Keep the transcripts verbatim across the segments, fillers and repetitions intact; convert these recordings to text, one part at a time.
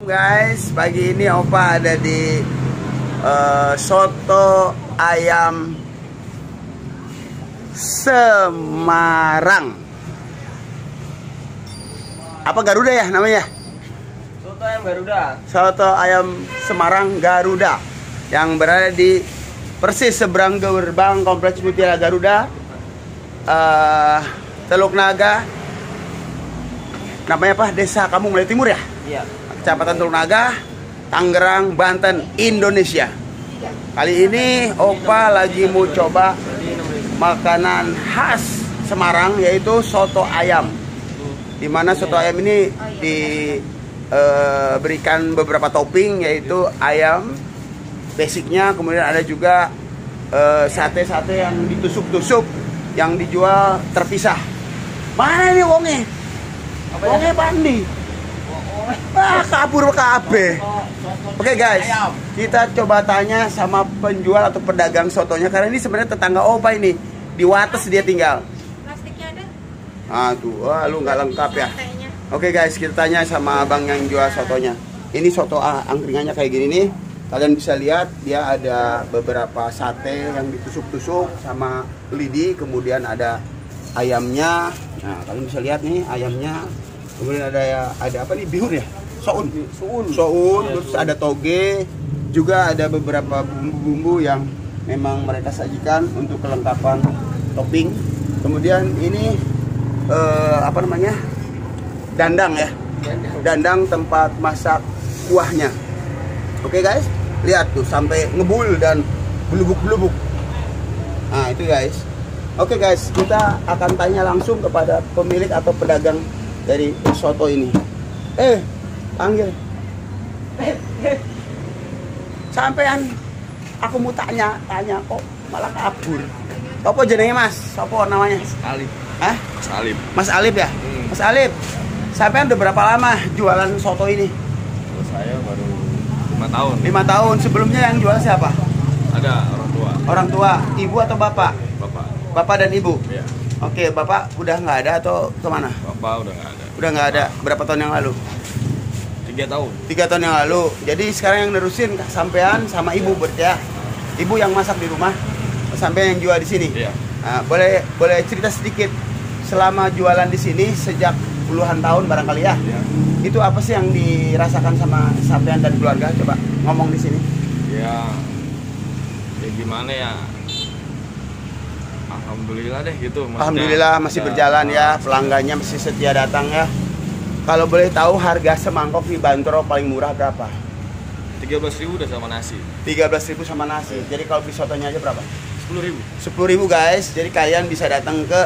guys, pagi ini Opa ada di uh, soto ayam Semarang. Apa Garuda ya namanya? Soto ayam Garuda. Soto ayam Semarang Garuda yang berada di persis seberang gerbang Kompleks Mutiara Garuda, uh, Teluk Naga. Namanya apa? Desa Kampung Melayu Timur ya? Iya. Kecamatan Teluk Naga, Tangerang, Banten, Indonesia. Kali ini Opa lagi mau coba makanan khas Semarang, yaitu soto ayam. Dimana soto ayam ini diberikan beberapa topping, yaitu ayam basicnya, kemudian ada juga sate-sate yang ditusuk-tusuk yang dijual terpisah. Mana ini wongnya? Wongnya Pandi. Ah, kabur kabeh. Oke guys, kita coba tanya sama penjual atau pedagang sotonya, karena ini sebenarnya tetangga Opa ini. Di Wates dia tinggal. Plastiknya ada? Ah tuh, wah, lu nggak lengkap ya. Oke guys, kita tanya sama abang yang jual sotonya. Ini soto ah, angkringannya kayak gini nih. Kalian bisa lihat dia ada beberapa sate yang ditusuk-tusuk sama lidi, kemudian ada ayamnya. Nah, kalian bisa lihat nih ayamnya. Kemudian ada ya, ada apa nih, bihun ya? Soun. Soun. Soun, terus ada toge, juga ada beberapa bumbu-bumbu yang memang mereka sajikan untuk kelengkapan topping. Kemudian ini eh, apa namanya? Dandang ya. Dandang tempat masak kuahnya. Oke guys, lihat tuh sampai ngebul dan belubuk-belubuk. Nah, itu guys. Oke guys, kita akan tanya langsung kepada pemilik atau pedagang dari soto ini. Eh, panggil. Eh, eh. Sampean aku mau tanya, tanya kok malah kabur. Apa jenenge Mas? Sopo namanya? Mas Alip. Hah? Mas Alip. Mas Alip ya? Hmm. Mas Alip. Sampean udah berapa lama jualan soto ini? Terus saya baru lima tahun. lima tahun. Sebelumnya yang jual siapa? Ada orang tua. Orang tua, ibu atau bapak? Bapak. Bapak dan ibu? Iya. Oke, bapak udah nggak ada atau kemana? Bapak udah nggak ada. Udah nggak ada. Berapa tahun yang lalu? Tiga tahun. Tiga tahun yang lalu. Jadi sekarang yang nerusin sampean sama ibu berarti ya. Ibu yang masak di rumah, sampean yang jual di sini. Iya. Nah, boleh boleh cerita sedikit selama jualan di sini sejak puluhan tahun barangkali ya. Iya. Itu apa sih yang dirasakan sama sampean dan keluarga? Coba ngomong di sini. Ya, ya gimana ya? Alhamdulillah deh gitu. Maksudnya, Alhamdulillah masih ya, berjalan ya, ya, pelanggannya masih setia datang ya. Kalau boleh tahu harga semangkok di Bandro paling murah berapa? tiga belas ribu udah sama nasi. tiga belas ribu sama nasi. Jadi kalau beli sotonya aja berapa? Sepuluh ribu. sepuluh ribu guys. Jadi kalian bisa datang ke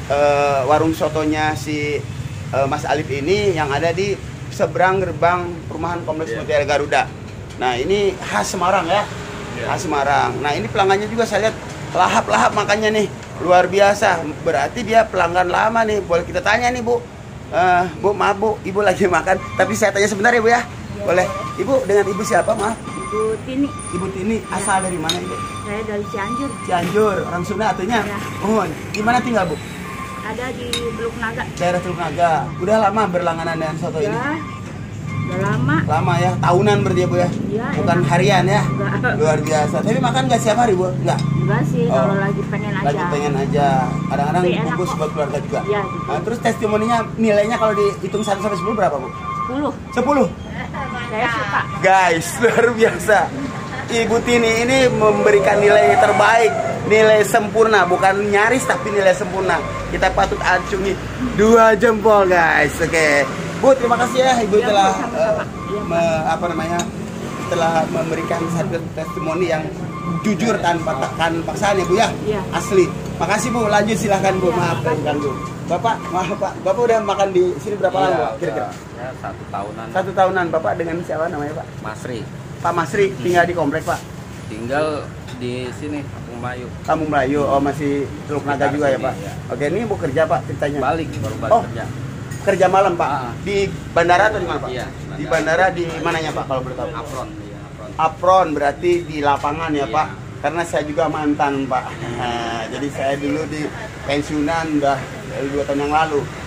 uh, warung sotonya si uh, Mas Alip ini yang ada di seberang gerbang perumahan Kompleks Yeah. Mutiara Garuda. Nah, ini khas Semarang ya. Yeah. Khas Semarang. Nah, ini pelanggannya juga saya lihat lahap-lahap makannya nih. Luar biasa. Berarti dia pelanggan lama nih. Boleh kita tanya nih, Bu. Uh, Bu, maaf Bu, Ibu lagi makan. Tapi saya tanya sebentar ya, Bu ya. Boleh. Ibu, dengan Ibu siapa, maaf? Ibu Tini. Ibu Tini, asal dari mana, Ibu? Saya dari Cianjur. Cianjur, orang Sunda atunya. Ya. Oh, di mana tinggal, Bu? Ada di Teluk Naga. Daerah Teluk Naga. Udah lama berlangganan dengan soto ini? Ya, udah lama. Lama ya, tahunan berarti ya, Bu ya? Iya, Bukan enak. harian ya? Enggak. Luar biasa. Tapi makan nggak setiap hari, Bu? Enggak? Enggak sih, Oh. kalau lagi pengen aja. Lagi pengen aja. Kadang-kadang Tapi enak bungkus kok. buat keluarga juga. Iya, gitu. Nah, terus testimoninya nilainya kalau dihitung satu sampai sepuluh berapa, Bu? sepuluh. sepuluh. Saya suka. Guys, luar biasa. Ibu Tini ini memberikan nilai terbaik, nilai sempurna, bukan nyaris tapi nilai sempurna. Kita patut acungi dua jempol, guys. Oke, Bu, terima kasih ya Ibu Ya, Bu, telah sama-sama. eh, Iya, me- apa namanya, telah memberikan satu testimoni yang jujur tanpa tekan paksaan ya, Bu ya. Iya. Asli. Makasih Bu, lanjut silahkan Bu. Iya, Maaf makasih. ganggu. Bapak, maaf Pak. Bapak udah makan di sini berapa lama, Pak? Kira-kira Ya, satu tahunan. satu tahunan. Bapak dengan siapa namanya, Pak? Masri Pak Masri, tinggal di komplek, Pak. tinggal di sini Kampung Melayu. Kampung Melayu, oh masih Teluk Naga Sekitar juga ya sini, Pak? ya. Oke, ini mau kerja Pak ceritanya? Balik baru balik Oh. kerja. Kerja malam Pak? Ah. Di bandara atau di mana Pak? Iya, Di bandara di mananya Pak kalau boleh tahu? Apron, iya, apron. Apron, berarti di lapangan ya Iya. Pak? Karena saya juga mantan Pak. Nah, jadi saya dulu di pensiunan udah dua tahun yang lalu.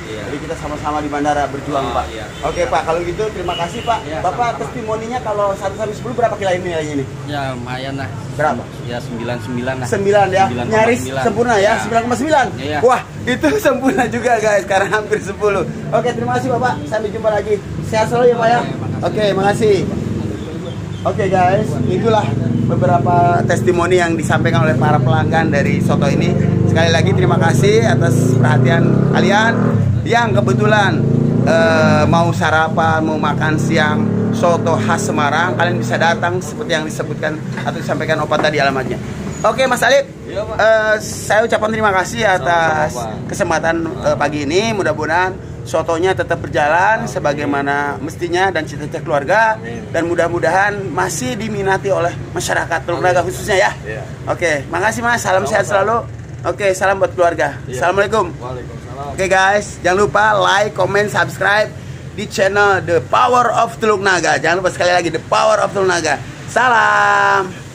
Iya. Jadi kita sama-sama di bandara berjuang, Oh, Pak. iya. Oke, Pak. Kalau gitu terima kasih, Pak. Iya, Bapak sama-sama. testimoninya kalau satu sampai sepuluh berapa kilo ini nilainya ini? Ya lumayan lah. Berapa? Ya sembilan sembilan lah. sembilan ya, sembilan koma nyaris sembilan. sempurna ya, sembilan koma sembilan. Iya. Wah, itu sempurna juga guys, karena hampir sepuluh. Oke, terima kasih Bapak, sampai jumpa lagi. Sehat selalu ya Pak ya. Oke, makasih. Oke guys, itulah beberapa testimoni yang disampaikan oleh para pelanggan dari soto ini. Sekali lagi terima kasih atas perhatian kalian yang kebetulan eh, mau sarapan, mau makan siang soto khas Semarang. Kalian bisa datang seperti yang disebutkan atau disampaikan Opa tadi alamatnya. Oke Mas Alip, Iya, Pak. eh, saya ucapkan terima kasih atas Sama-sama, Pak. kesempatan eh, pagi ini. Mudah-mudahan sotonya tetap berjalan sebagaimana mestinya dan cita-cita keluarga. Amin. Dan mudah-mudahan masih diminati oleh masyarakat Teluk Naga khususnya ya. Iya. Oke, makasih Mas. Salam sehat Sama-sama. selalu. Oke, salam buat keluarga. Iya. Assalamualaikum. Waalaikumsalam. Oke guys, jangan lupa like, comment, subscribe di channel The Power of Teluk Naga. Jangan lupa sekali lagi The Power of Teluk Naga. Salam.